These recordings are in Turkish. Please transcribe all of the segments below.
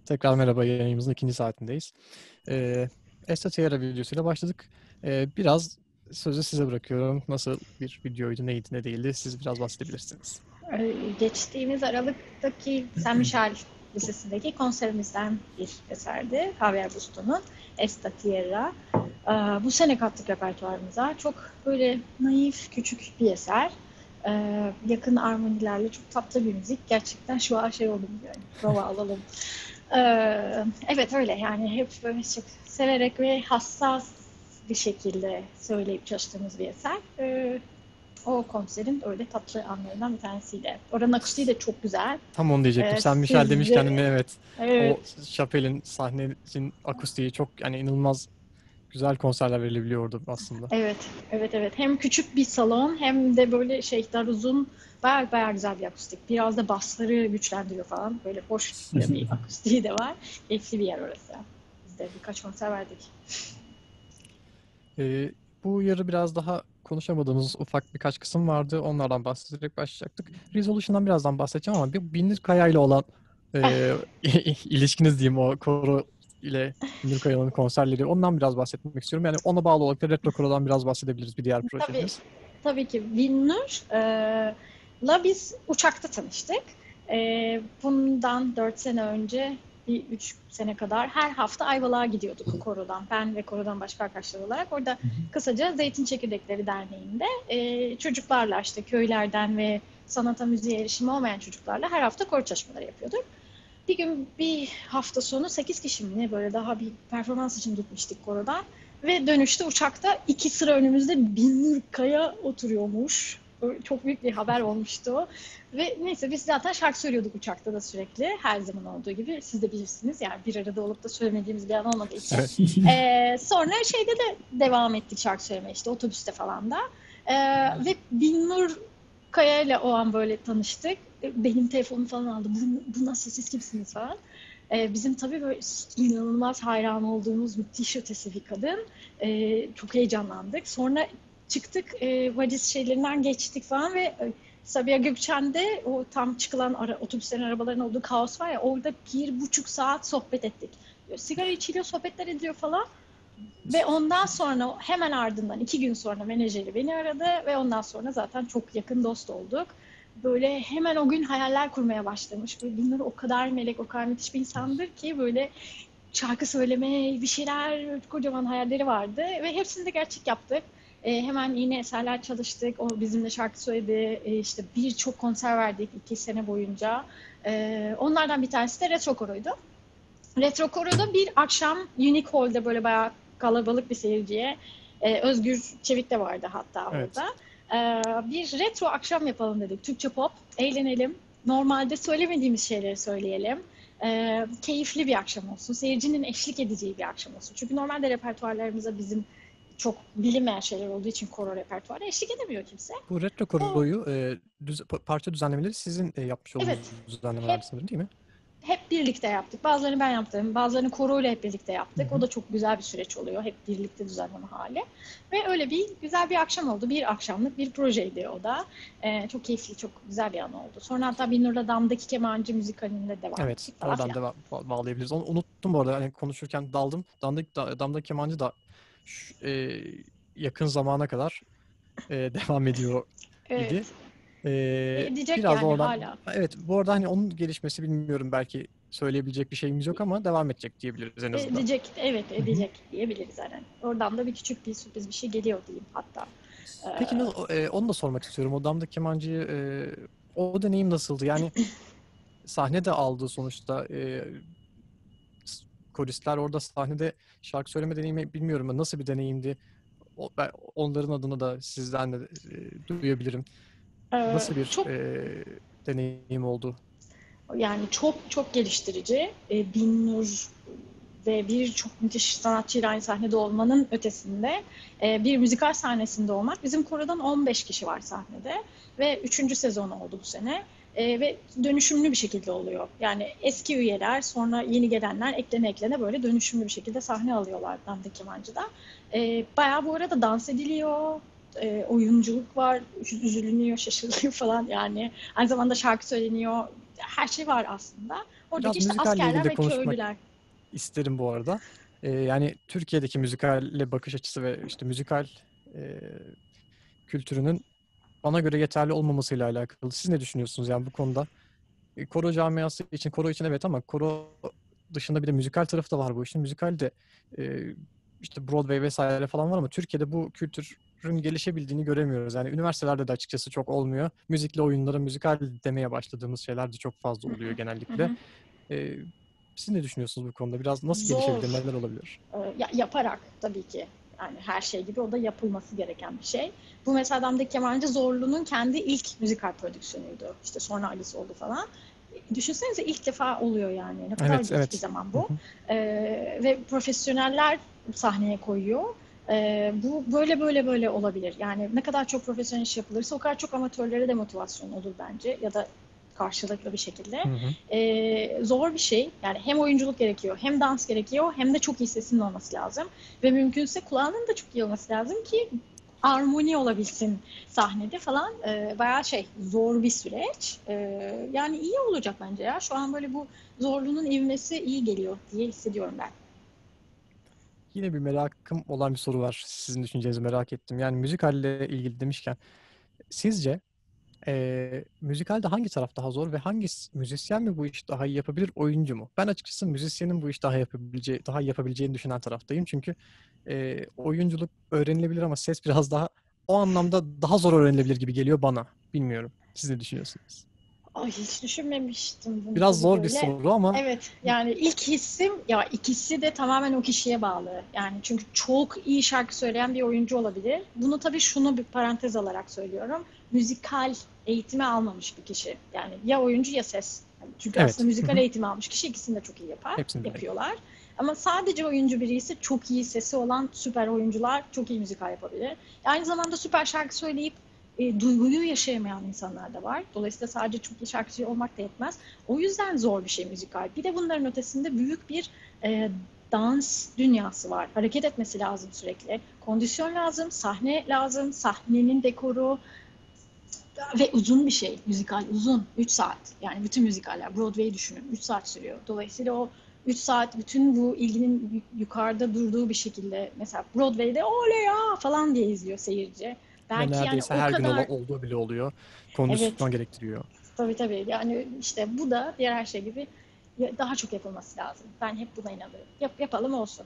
Tekrar merhaba, yayınımızın ikinci saatindeyiz. Esta Tierra videosuyla başladık. Biraz sözü size bırakıyorum. Nasıl bir videoydu, neydi, ne değildi? Siz biraz bahsedebilirsiniz. Geçtiğimiz Aralık'taki Saint Michel Lisesi'ndeki konserimizden bir eserdi. Javier Busto'nun Esta Tierra. Bu sene kattık repertuarımıza. Çok böyle naif, küçük bir eser. Yakın armonilerle çok tatlı bir müzik. Gerçekten şu an şey oldum yani. Prova alalım. Evet öyle yani hep böyle çok severek ve hassas bir şekilde söyleyip çalıştığımız bir eser. O konserin öyle tatlı anlarından bir tanesiydi. Oranın akustiği de çok güzel. Tam onu diyecektim. Sen Michel Siz demişken de hani evet, o evet, Chappelle'in sahnesinin akustiği çok yani inanılmaz güzel konserler verilebiliyordu aslında. evet. Hem küçük bir salon hem de böyle dar uzun bayağı güzel bir akustik. Biraz da basları güçlendiriyor falan. Böyle hoş bir akustiği de var. Keyifli bir yer orası. Biz de birkaç konser verdik. Ee, Bu yarı biraz daha konuşamadığımız ufak birkaç kısım vardı. Onlardan bahsederek başlayacaktık. Resolution'dan birazdan bahsedeceğim ama bir Binur Kaya ile olan e, ilişkiniz diyeyim, o koro ile Binur Kaya'nın konserleri. Ondan biraz bahsetmek istiyorum. Yani ona bağlı olarak da Retro Koro'dan biraz bahsedebiliriz, bir diğer Tabii, projeniz. tabii ki Binnur'la biz uçakta tanıştık. Bundan 4 sene önce, bir 3 sene kadar her hafta Ayvalık'a gidiyorduk korodan. Ben ve korodan başka arkadaşlar olarak. Orada kısaca Zeytin Çekirdekleri Derneği'nde çocuklarla işte köylerden ve sanata müziğe erişimi olmayan çocuklarla her hafta koro çalışmaları yapıyorduk. Bir gün bir hafta sonu 8 kişi mi ne böyle daha bir performans için gitmiştik korodan. Ve dönüşte uçakta 2 sıra önümüzde Binur Kaya oturuyormuş. Çok büyük bir haber olmuştu. Ve neyse biz zaten şarkı söylüyorduk uçakta da sürekli. Her zaman olduğu gibi. Siz de bilirsiniz yani bir arada olup da söylemediğimiz bir an olmadığı için. Evet. Sonra şeyde de devam ettik şarkı söylemeye işte otobüste falan da. Ve Binur Kaya ile o an böyle tanıştık. Benim telefonumu falan aldı. Bu nasıl, siz kimsiniz falan. Bizim tabii böyle inanılmaz hayran olduğumuz müthiş ötesi bir kadın. Çok heyecanlandık. Sonra çıktık, valiz şeylerinden geçtik falan ve Sabiha Gökçen'de o tam çıkılan otobüslerin, arabaların olduğu kaos var ya, orada 1,5 saat sohbet ettik. Sigara içiliyor, sohbetler ediyor falan. Ve ondan sonra hemen ardından 2 gün sonra menajeri beni aradı ve ondan sonra zaten çok yakın dost olduk. Böyle hemen o gün hayaller kurmaya başlamış. Böyle bunları o kadar melek, o kadar müthiş bir insandır ki böyle şarkı söyleme, bir şeyler, kocaman hayalleri vardı ve hepsini de gerçek yaptık. Hemen yeni eserler çalıştık. O bizimle şarkı söyledi. İşte birçok konser verdik 2 sene boyunca. Onlardan bir tanesi de Retro Koro'ydu. Retro Koro'da bir akşam Unique Hall'de böyle bayağı kalabalık bir seyirciye Özgür Çevik de vardı hatta Evet. orada. Bir retro akşam yapalım dedik. Türkçe pop, eğlenelim. Normalde söylemediğimiz şeyleri söyleyelim. Keyifli bir akşam olsun. Seyircinin eşlik edeceği bir akşam olsun. Çünkü normalde repertuarlarımıza bizim çok bilinmeyen şeyler olduğu için koro repertuarı eşlik edemiyor kimse. Bu Retro O Koro'yu parça düzenlemeleri sizin yapmış evet, olduğunuz hep düzenlemelerdi sanırım, değil mi? hep birlikte yaptık. Bazılarını ben yaptım, bazılarını koroyla hep birlikte Hı yaptık. O hı. da çok güzel bir süreç oluyor. Hep birlikte düzenleme hali. Ve öyle bir güzel bir akşam oldu. Bir akşamlık bir projeydi o da. Çok keyifli, çok güzel bir an oldu. Sonra hatta Binnur'la Damdaki Kemancı müzikalinde devam Evet, ettik falan oradan filan. da bağlayabiliriz. Onu unuttum bu arada. Hani konuşurken daldım. Damda Kemancı da yakın zamana kadar devam ediyor idi. Evet. Edecek Biraz da yani oradan, hala. evet, bu arada hani onun gelişmesi bilmiyorum, belki söyleyebilecek bir şeyimiz yok ama devam edecek diyebiliriz en azından. Edecek, evet Hı hı. edecek diyebiliriz zaten. Oradan da bir küçük bir sürpriz bir şey geliyor diyeyim hatta. Peki Ee, onu da sormak istiyorum. O Damda Kemancı'yı, o deneyim nasıldı? Yani sahne de aldı sonuçta. Koristler orada sahnede şarkı söyleme deneyimi bilmiyorum ama nasıl bir deneyimdi? Onların adına da sizden de duyabilirim. Nasıl bir çok deneyim oldu? Yani çok çok geliştirici. Binnur ve birçok müthiş sanatçıyla aynı sahnede olmanın ötesinde bir müzikal sahnesinde olmak. Bizim korodan 15 kişi var sahnede ve 3. sezon oldu bu sene. Ve dönüşümlü bir şekilde oluyor. Yani eski üyeler sonra yeni gelenler eklene böyle dönüşümlü bir şekilde sahne alıyorlar Dandik Kemancı'da. Bayağı bu arada dans ediliyor, oyunculuk var, üzülünüyor, şaşırılıyor falan yani. Aynı zamanda şarkı söyleniyor, her şey var aslında. Oradaki Biraz işte müzikalle ilgili askerler de ve konuşmak köylüler. isterim bu arada. Yani Türkiye'deki müzikalle bakış açısı ve işte müzikal e, kültürünün bana göre yeterli olmamasıyla alakalı. Siz ne düşünüyorsunuz yani bu konuda? Koro camiası için, koro için evet ama koro dışında bir de müzikal tarafı da var bu işin. Müzikal de e, işte Broadway vesaire falan var ama Türkiye'de bu kültürün gelişebildiğini göremiyoruz. Yani üniversitelerde de açıkçası çok olmuyor. Müzikli oyunlara müzikal demeye başladığımız şeyler de çok fazla Hı oluyor hı, hı genellikle. hı. E, Siz ne düşünüyorsunuz bu konuda? Biraz nasıl Zor. gelişebilir, neler olabilir? Yaparak tabii ki. Yani her şey gibi o da yapılması gereken bir şey. Bu mesela Damdaki Kemancı Zorlu'nun kendi ilk müzikal prodüksiyonuydu. İşte sonra Alice oldu falan. Düşünsenize ilk defa oluyor yani. Ne kadar Evet, geç bir evet. zaman Hı bu. hı. Ve profesyoneller sahneye koyuyor. Bu böyle olabilir. Yani ne kadar çok profesyonel iş yapılırsa o kadar çok amatörlere de motivasyon olur bence. Ya da karşılıklı bir şekilde. Hı hı. Zor bir şey. Yani hem oyunculuk gerekiyor, hem dans gerekiyor, hem de çok iyi sesinin olması lazım. Ve mümkünse kulağının da çok iyi olması lazım ki armoni olabilsin sahnede falan. Bayağı zor bir süreç. Yani iyi olacak bence ya. Şu an böyle bu zorluğunun ivmesi iyi geliyor diye hissediyorum ben. Yine bir merakım olan bir soru var. Sizin düşüncenizi merak ettim. Yani müzikalle ilgili demişken sizce müzikalde hangi taraf daha zor ve hangi müzisyen mi bu işi daha iyi yapabilir, oyuncu mu? Ben açıkçası müzisyenin bu işi daha iyi yapabileceğini düşünen taraftayım. Çünkü oyunculuk öğrenilebilir ama ses biraz daha o anlamda daha zor öğrenilebilir gibi geliyor bana. Bilmiyorum. Siz ne düşünüyorsunuz? Ay hiç düşünmemiştim bunu Biraz tabii zor bir böyle. soru ama Evet yani ilk hissim ya ikisi de tamamen o kişiye bağlı. Yani çünkü çok iyi şarkı söyleyen bir oyuncu olabilir. Bunu tabii şunu bir parantez alarak söylüyorum. Müzikal eğitimi almamış bir kişi. Yani ya oyuncu ya ses. Yani çünkü aslında evet. Hı müzikal hı. eğitimi almış kişi ikisini de çok iyi Hepsini de. yapıyorlar. Ama sadece oyuncu biri ise çok iyi sesi olan süper oyuncular çok iyi müzikal yapabilir. Aynı zamanda süper şarkı söyleyip duyguyu yaşayamayan insanlar da var. Dolayısıyla sadece çok iyi şarkıcı olmak da yetmez. O yüzden zor bir şey müzikal. Bir de bunların ötesinde büyük bir e, dans dünyası var. Hareket etmesi lazım sürekli. Kondisyon lazım, sahne lazım, sahnenin dekoru ve uzun bir şey. Müzikal uzun. 3 saat. Yani bütün müzikaller. Broadway'i düşünün. 3 saat sürüyor. Dolayısıyla o 3 saat bütün bu ilginin yukarıda durduğu bir şekilde mesela Broadway'de oley ya falan diye izliyor seyirci. Ve Belki yani neredeyse o her gün kadar olduğu bile oluyor. evet Kondisyon gerektiriyor. tabii yani işte bu da diğer her şey gibi daha çok yapılması lazım. Ben hep buna inanıyorum. Yapalım olsun.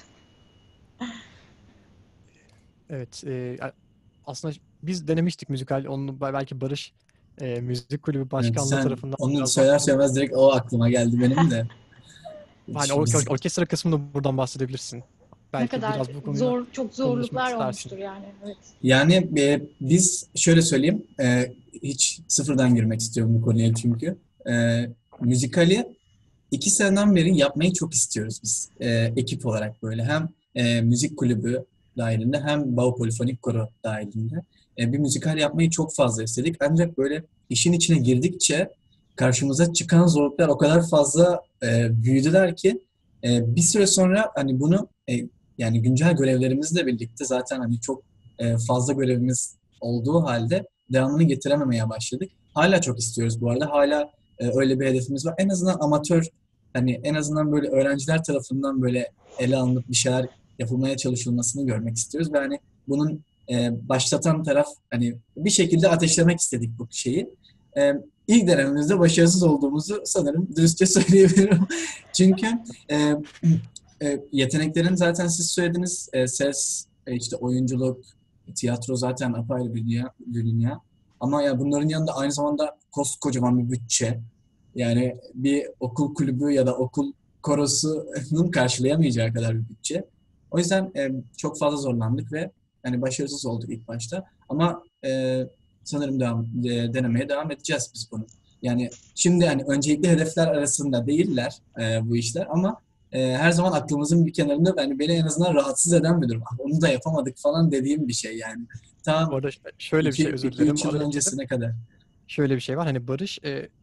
Evet, aslında biz denemiştik müzikal. Onu belki Barış müzik kulübü Evet, başkanlığı sen tarafından onu biraz söyler bahsedebilir. söylemez direkt o aklıma geldi benim de. Hani Biz orkestra kısmını buradan bahsedebilirsin. Ne Belki kadar biraz bu konuyu çok konuşmak zorluklar istersin. olmuştur yani. Evet. yani biz şöyle söyleyeyim, hiç sıfırdan girmek istiyorum bu konuya çünkü. Müzikali 2 seneden beri yapmayı çok istiyoruz biz ekip olarak böyle. Hem müzik kulübü dahilinde hem Bau Polifonik Koro dahilinde bir müzikal yapmayı çok fazla istedik. Ancak böyle işin içine girdikçe karşımıza çıkan zorluklar o kadar fazla büyüdüler ki bir süre sonra hani bunu yani güncel görevlerimizle birlikte zaten hani çok fazla görevimiz olduğu halde devamını getirememeye başladık. Hala çok istiyoruz bu arada. Hala öyle bir hedefimiz var. En azından amatör hani en azından böyle öğrenciler tarafından böyle ele alınıp bir şeyler yapılmaya çalışılmasını görmek istiyoruz ve hani bunun başlatan taraf hani bir şekilde ateşlemek istedik bu şeyi. E, ilk denememizde başarısız olduğumuzu sanırım dürüstçe söyleyebilirim. Çünkü e, yeteneklerin zaten siz söylediniz ses, işte oyunculuk, tiyatro zaten apayrı bir dünya. Ama ya bunların yanında aynı zamanda koskocaman bir bütçe. Yani bir okul kulübü ya da okul korosunun karşılayamayacağı kadar bir bütçe. O yüzden çok fazla zorlandık ve yani başarısız olduk ilk başta. Ama sanırım denemeye devam edeceğiz biz bunu. Yani şimdi yani öncelikli hedefler arasında değiller bu işler ama her zaman aklımızın bir kenarında yani beni en azından rahatsız eden bir durum. Ah, onu da yapamadık falan dediğim bir şey yani. Bu Tam arada şöyle bir şey, özür dilerim, 2-3 yıl araya girdim. öncesine kadar. Şöyle bir şey var. Hani Barış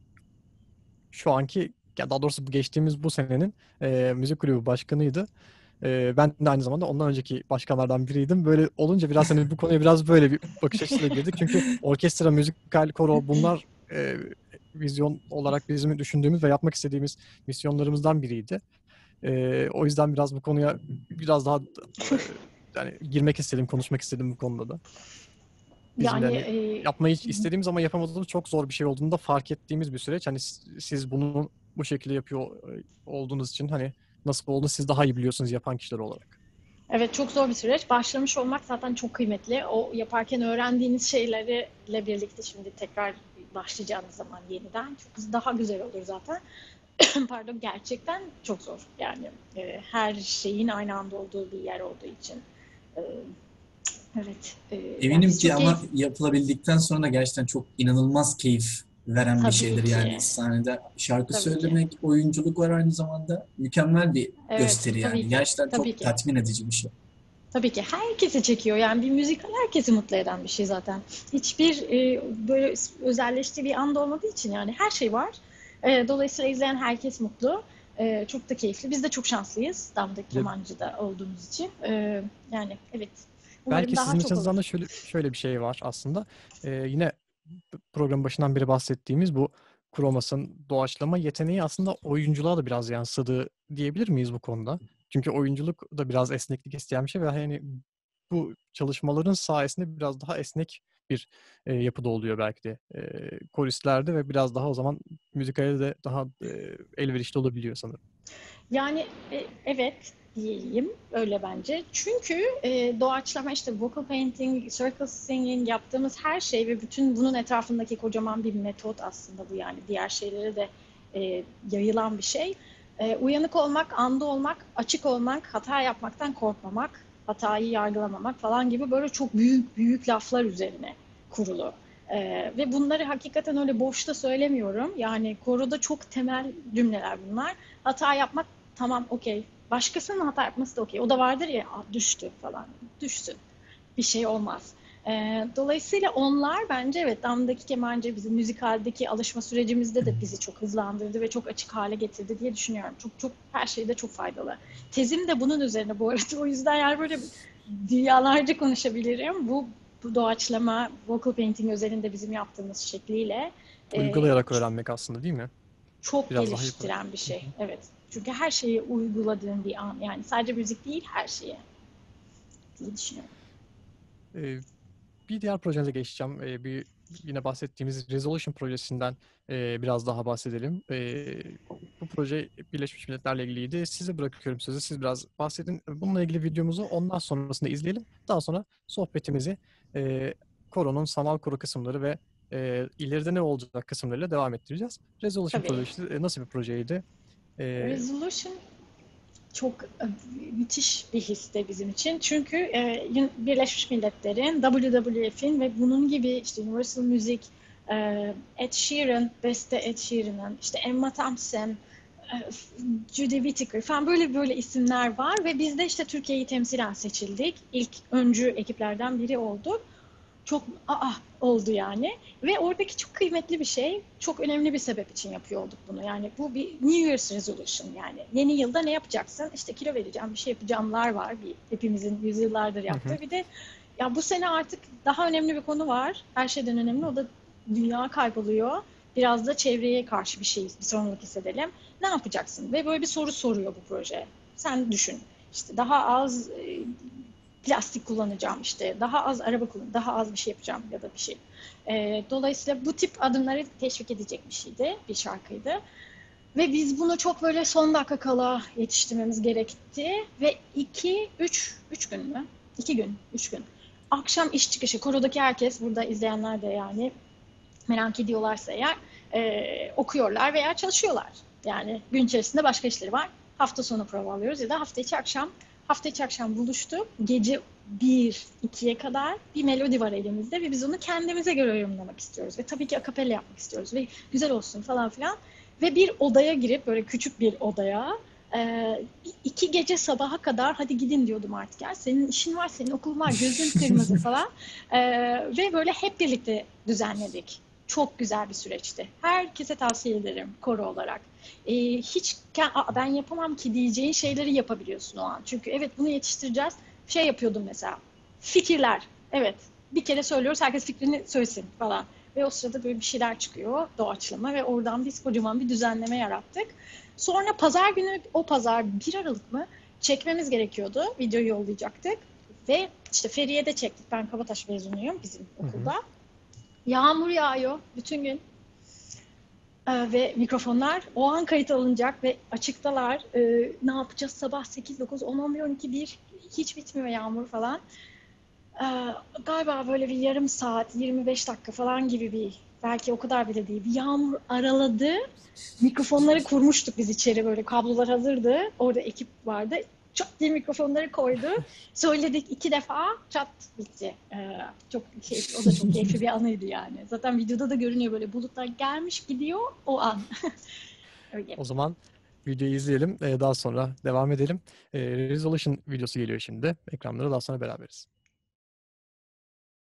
şu anki, ya daha doğrusu bu geçtiğimiz bu senenin müzik kulübü başkanıydı. Ben de aynı zamanda ondan önceki başkanlardan biriydim. Böyle olunca biraz hani bu konuya biraz böyle bir bakış açısıyla girdik. Çünkü orkestra, müzikal, koro bunlar vizyon olarak bizim düşündüğümüz ve yapmak istediğimiz misyonlarımızdan biriydi. O yüzden biraz bu konuya biraz daha yani girmek istedim, konuşmak istedim bu konuda da. Bizim de Yani hani yapmayı istediğimiz ama yapamadığımız çok zor bir şey olduğunu da fark ettiğimiz bir süreç. Hani siz bunu bu şekilde yapıyor olduğunuz için hani nasıl olduğunu siz daha iyi biliyorsunuz yapan kişiler olarak. evet, çok zor bir süreç. Başlamış olmak zaten çok kıymetli. O yaparken öğrendiğiniz şeylerle birlikte şimdi tekrar başlayacağınız zaman yeniden çok daha güzel olur zaten. Pardon, gerçekten çok zor. Yani her şeyin aynı anda olduğu bir yer olduğu için. E, evet. Yani Eminim biz ki çok ama keyif... yapılabildikten sonra da gerçekten çok inanılmaz keyif veren bir Tabii şeydir. Yani ki. sahnede şarkı Tabii ki. söylemek, oyunculuk var aynı zamanda. Mükemmel bir Evet, gösteri tabii yani. ki. Gerçekten Tabii çok ki. tatmin edici bir şey. Tabii ki. Herkesi çekiyor. Yani bir müzikal herkesi mutlu eden bir şey zaten. Hiçbir böyle özelleştiği bir anda olmadığı için yani her şey var. Dolayısıyla izleyen herkes mutlu. Çok da keyifli. Biz de çok şanslıyız damdaki Bir de kemancıda olduğumuz için. Yani evet. Umarım belki daha sizin çok olur. açınızdan da şöyle bir şey var aslında. Yine programın başından beri bahsettiğimiz bu Kromas'ın doğaçlama yeteneği aslında oyunculuğa da biraz yansıdı diyebilir miyiz bu konuda? Çünkü oyunculuk da biraz esneklik isteyen bir şey ve hani bu çalışmaların sayesinde biraz daha esnek bir yapıda oluyor belki de koristlerde ve biraz daha o zaman müzikale de daha elverişli olabiliyor sanırım. Yani evet diyeyim öyle bence. Çünkü doğaçlama işte vocal painting, circle singing yaptığımız her şey ve bütün bunun etrafındaki kocaman bir metot aslında bu yani diğer şeylere de yayılan bir şey. Uyanık olmak, anda olmak, açık olmak, hata yapmaktan korkmamak, hatayı yargılamamak falan gibi böyle çok büyük büyük laflar üzerine kurulu. Ve bunları hakikaten öyle boşta söylemiyorum. Yani koroda çok temel cümleler bunlar. Hata yapmak tamam, okey. Başkasının hata yapması da okey. O da vardır ya, düştü falan. Düşsün. Bir şey olmaz. Dolayısıyla onlar bence evet damdaki kemancı bizim müzikaldeki alışma sürecimizde de bizi çok hızlandırdı ve çok açık hale getirdi diye düşünüyorum. Çok çok her şeyde çok faydalı. Tezim de bunun üzerine bu arada. O yüzden yani böyle dünyalarca konuşabilirim. Bu doğaçlama, vocal painting özelinde bizim yaptığımız şekliyle Uygulayarak öğrenmek aslında değil mi? çok Biraz daha yaparak. geliştiren bir şey. Evet. Çünkü her şeyi uyguladığın bir an. Yani sadece müzik değil, her şeye diye düşünüyorum. E, Bir diğer projenize geçeceğim. Yine bahsettiğimiz Resolution projesinden biraz daha bahsedelim. Bu proje Birleşmiş Milletler'le ilgiliydi. Size bırakıyorum sözü. Siz biraz bahsedin. Bununla ilgili videomuzu ondan sonrasında izleyelim. Daha sonra sohbetimizi koronun sanal koro kısımları ve ileride ne olacak kısımlarıyla devam ettireceğiz. Resolution Tabii. projesi nasıl bir projeydi? E, Resolution çok müthiş bir histi bizim için. Çünkü Birleşmiş Milletler'in, WWF'in ve bunun gibi işte Universal Music, Ed Sheeran, beste Ed Sheeran'ın, işte Emma Thompson, Judy Whittaker falan böyle böyle isimler var ve biz de işte Türkiye'yi temsilen seçildik. İlk öncü ekiplerden biri olduk. Çok oldu yani. Ve oradaki çok kıymetli bir şey, çok önemli bir sebep için yapıyor olduk bunu. Yani bu bir New Year's Resolution yani. Yeni yılda ne yapacaksın? İşte kilo vereceğim, bir şey yapacağımlar var. Hepimizin yüzyıllardır hı hı. yaptığı. Bir de ya bu sene artık daha önemli bir konu var. Her şeyden önemli. O da dünya kayboluyor. Biraz da çevreye karşı bir sorumluluk hissedelim. Ne yapacaksın? Ve böyle bir soru soruyor bu proje. Sen düşün. İşte daha az plastik kullanacağım, işte daha az araba kullanacağım, daha az bir şey yapacağım ya da bir şey. Dolayısıyla bu tip adımları teşvik edecek bir şeydi, bir şarkıydı. Ve biz bunu çok böyle son dakika kala yetiştirmemiz gerekti. Ve 3 gün mü? 2 gün, 3 gün. Akşam iş çıkışı, korodaki herkes, burada izleyenler de yani merak ediyorlarsa eğer okuyorlar veya çalışıyorlar. Yani gün içerisinde başka işleri var. Hafta sonu prova alıyoruz ya da hafta içi akşam buluştuk. Gece 1-2'ye kadar bir melodi var elimizde ve biz onu kendimize göre yorumlamak istiyoruz. Ve tabii ki akapella yapmak istiyoruz ve güzel olsun falan filan. Ve bir odaya girip, böyle küçük bir odaya, 2 gece sabaha kadar hadi gidin diyordum artık ya. Senin işin var, senin okulun var, gözün kırmızı falan. Ve böyle hep birlikte düzenledik. Çok güzel bir süreçti. Herkese tavsiye ederim koro olarak. Hiç ben yapamam ki diyeceğin şeyleri yapabiliyorsun o an. Çünkü evet, bunu yetiştireceğiz. Şey yapıyordum mesela. Fikirler. Evet. Bir kere söylüyoruz, herkes fikrini söylesin falan. Ve o sırada böyle bir şeyler çıkıyor doğaçlama ve oradan biz kocaman bir düzenleme yarattık. Sonra pazar günü, o pazar 1 Aralık mı çekmemiz gerekiyordu. Videoyu yollayacaktık. Ve işte Feriye'de çektik. Ben Kabataş mezunuyum bizim okulda. Yağmur yağıyor bütün gün. Ve mikrofonlar o an kayıt alınacak ve açıktalar. Ne yapacağız sabah 8, 9, 10, 11, 12, 1 hiç bitmiyor yağmur falan. Galiba böyle bir yarım saat, 25 dakika falan gibi belki o kadar bile değil. Bir yağmur araladı. Mikrofonları kurmuştuk biz içeri böyle kablolar hazırdı. Orada ekip vardı. Çat diye mikrofonları koydu. Söyledik 2 defa çat bitti. Çok keyifli, o da çok keyifli bir anıydı yani. Zaten videoda da görünüyor böyle bulutlar gelmiş gidiyor o an. Öyle. O zaman videoyu izleyelim. Daha sonra devam edelim. Resolution videosu geliyor şimdi. Ekranlara daha sonra beraberiz.